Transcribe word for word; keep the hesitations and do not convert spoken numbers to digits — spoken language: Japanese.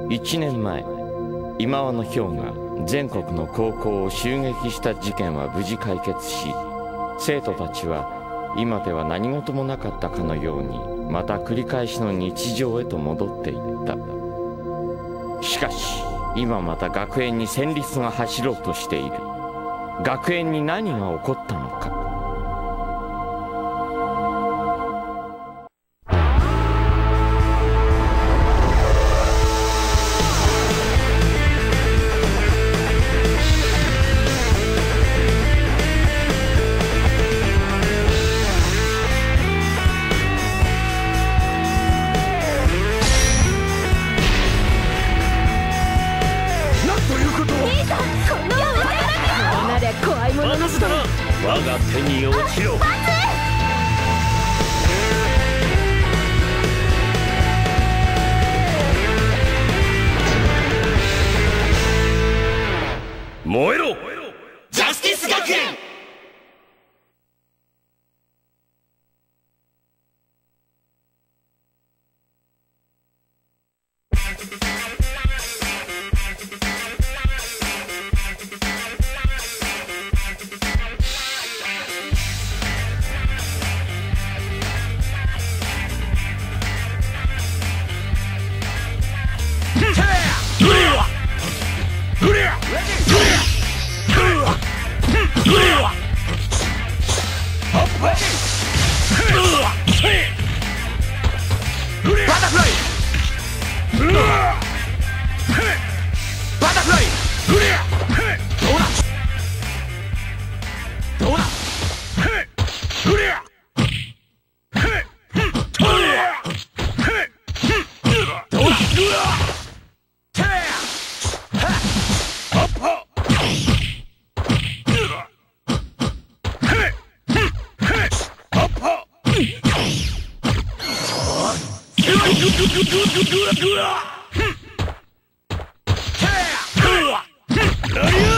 いちねんまえ、今和の豹が全国の高校を襲撃した事件は無事解決し、生徒たちは今では何事もなかったかのようにまた繰り返しの日常へと戻っていった。しかし今また学園に戦慄が走ろうとしている。学園に何が起こったのか。 我が手に落ちろ。燃えろジャスティス学園。うわ